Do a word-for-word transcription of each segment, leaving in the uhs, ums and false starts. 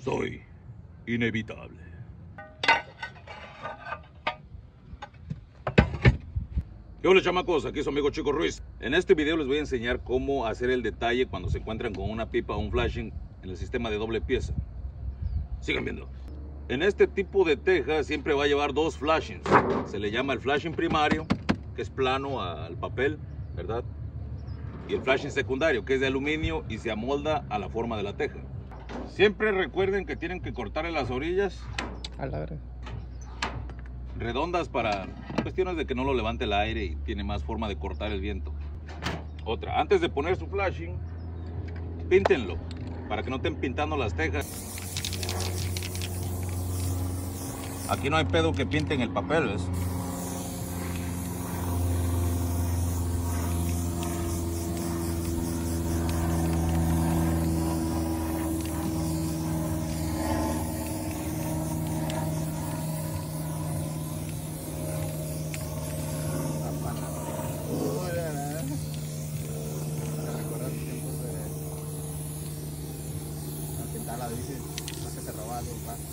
Soy inevitable. ¿Qué hola, chamacos? Aquí su amigo Chico Ruiz. En este video les voy a enseñar cómo hacer el detalle cuando se encuentran con una pipa o un flashing en el sistema de doble pieza. Sigan viendo. En este tipo de teja siempre va a llevar dos flashings. Se le llama el flashing primario, que es plano al papel, ¿verdad? Y el flashing secundario, que es de aluminio y se amolda a la forma de la teja. Siempre recuerden que tienen que cortarle las orillas a la verdad redondas para cuestiones de que no lo levante el aire y tiene más forma de cortar el viento. Otra, antes de poner su flashing, píntenlo para que no estén pintando las tejas. Aquí no hay pedo que pinten el papel, ¿ves? la bici, no que se robaba tu papá.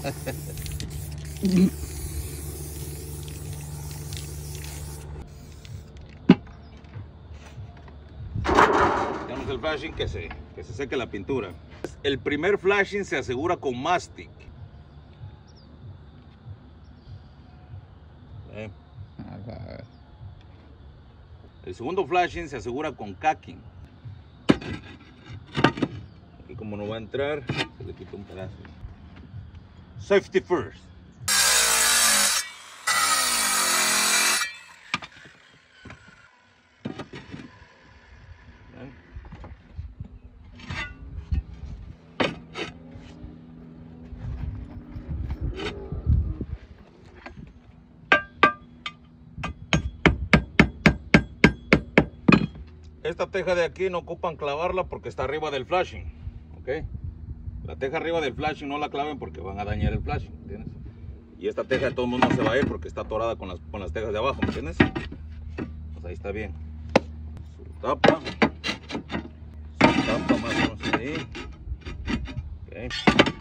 Tenemos el flashing que se, que se seque la pintura. El primer flashing se asegura con mastic. ¿Eh? El segundo flashing se asegura con caulking. Aquí como no va a entrar, se le quita un pedazo. Safety first. ¿Eh? Esta teja de aquí no ocupan clavarla porque está arriba del flashing, ¿ok? La teja arriba del flashing no la claven porque van a dañar el flashing, ¿entiendes? Y esta teja de todo el mundo no se va a ir porque está atorada con las, con las tejas de abajo, ¿me entiendes? Pues ahí está bien. Su tapa, su tapa más o menos ahí. Okay.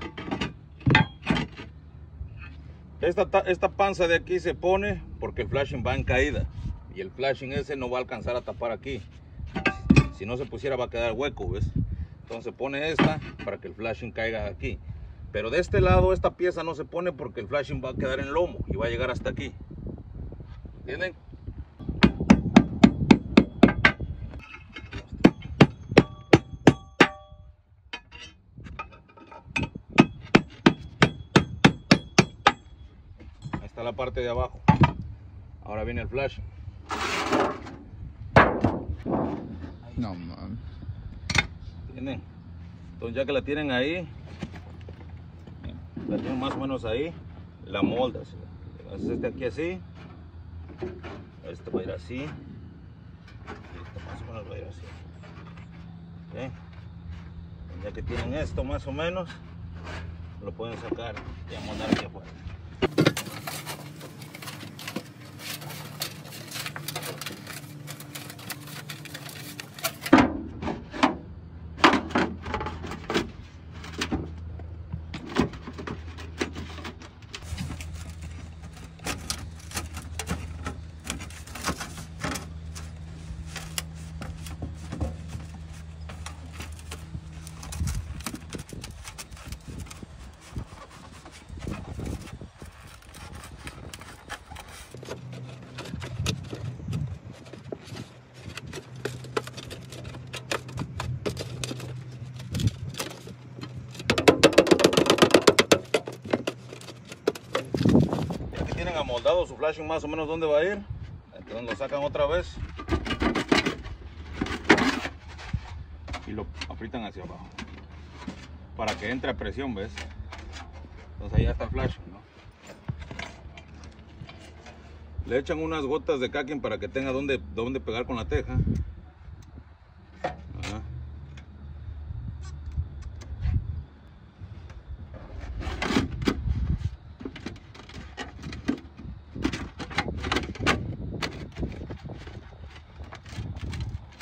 Esta, esta panza de aquí se pone porque el flashing va en caída y el flashing ese no va a alcanzar a tapar aquí. Si no se pusiera va a quedar hueco, ¿ves? Entonces pone esta para que el flashing caiga aquí. Pero de este lado esta pieza no se pone porque el flashing va a quedar en lomo y va a llegar hasta aquí. ¿Entienden? Ahí está la parte de abajo. Ahora viene el flashing. No, man. ¿Entienden? Entonces ya que la tienen ahí, la tienen más o menos ahí, la moldas. Haces este aquí así, este va a ir así, y este más o menos va a ir así. ¿Okay? Ya que tienen esto más o menos, lo pueden sacar y amoldar aquí afuera. Amoldado su flashing más o menos dónde va a ir, entonces lo sacan otra vez y lo aprietan hacia abajo para que entre a presión, ¿ves? Entonces ahí ya está el flashing, ¿no? Le echan unas gotas de caulking para que tenga donde, donde pegar con la teja. Ajá.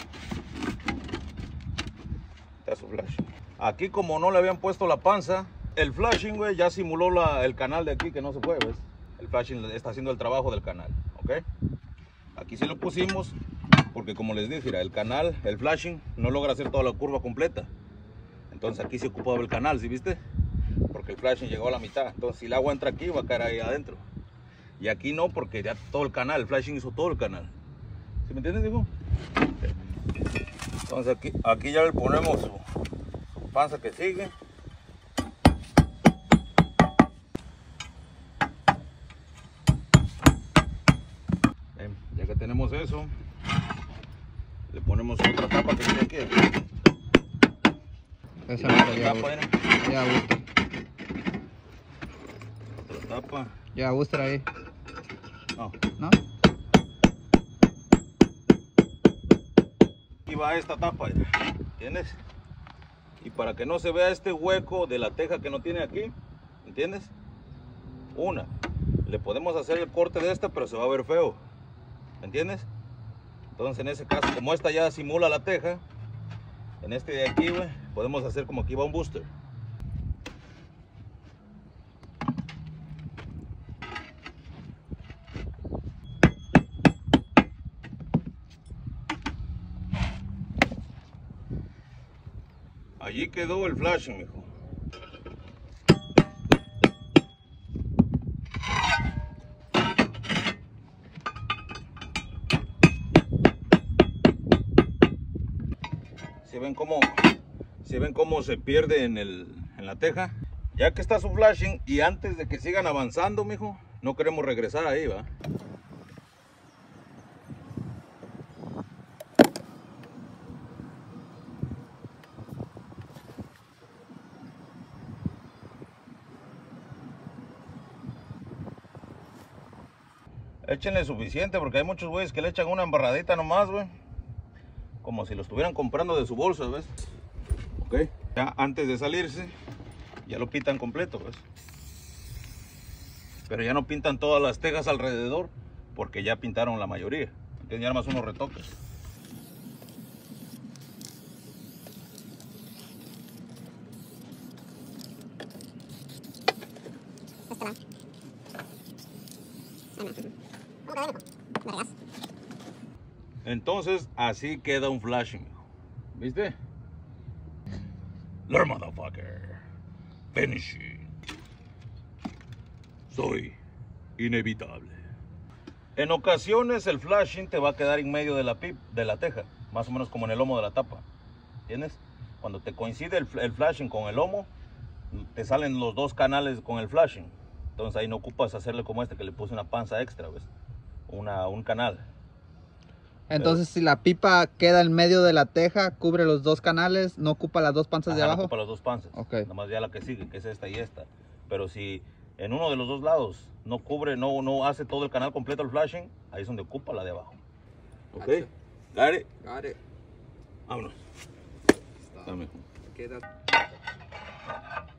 Su flash. Aquí como no le habían puesto la panza, el flashing, güey, ya simuló la, el canal de aquí que no se puede, ¿ves? El flashing está haciendo el trabajo del canal, ¿ok? Aquí sí lo pusimos porque, como les dije, mira, el canal, el flashing no logra hacer toda la curva completa. Entonces aquí se ocupaba el canal, ¿sí viste? Porque el flashing llegó a la mitad. Entonces si el agua entra aquí, va a caer ahí adentro. Y aquí no, porque ya todo el canal, el flashing hizo todo el canal. ¿Sí me entiendes, hijo? Entonces aquí, aquí ya le ponemos su, su panza que sigue. Bien, ya que tenemos eso, le ponemos otra tapa que tiene aquí. Esa no ya tapa, ¿eh? Ya gusta. Otra tapa. Ya gusta ahí. No. ¿No? Aquí va esta tapa, ¿entiendes? Y para que no se vea este hueco de la teja que no tiene aquí, ¿entiendes? Una, le podemos hacer el corte de esta, pero se va a ver feo, ¿entiendes? Entonces en ese caso, como esta ya simula la teja, en este de aquí, güey, podemos hacer como aquí va un booster. Allí quedó el flashing, mijo. ¿Se ven cómo, se ven cómo se pierde en, el, en la teja? Ya que está su flashing y antes de que sigan avanzando, mijo, no queremos regresar ahí, ¿va? Échenle suficiente porque hay muchos güeyes que le echan una embarradita nomás, güey. Como si lo estuvieran comprando de su bolsa, ¿ves? Ok. Ya antes de salirse, ya lo pintan completo, ¿ves? Pero ya no pintan todas las tejas alrededor porque ya pintaron la mayoría. Entonces ya más unos retoques. Entonces así queda un flashing, ¿viste? Learn, motherfucker. Finishing. Soy inevitable. En ocasiones el flashing te va a quedar en medio de la pip, de la teja, más o menos como en el lomo de la tapa, ¿entiendes? Cuando te coincide el, el flashing con el lomo, te salen los dos canales con el flashing. Entonces ahí no ocupas hacerle como este que le puse una panza extra, ¿ves? Una, un canal. Entonces, si la pipa queda en medio de la teja, cubre los dos canales, no ocupa las dos panzas. Ajá, de abajo. No ocupa las dos panzas. Okay. Nada más ya la que sigue, que es esta y esta. Pero si en uno de los dos lados no cubre, no, no hace todo el canal completo el flashing, ahí es donde ocupa la de abajo. Ok. Got it? Got it. Vámonos. Dame. Queda.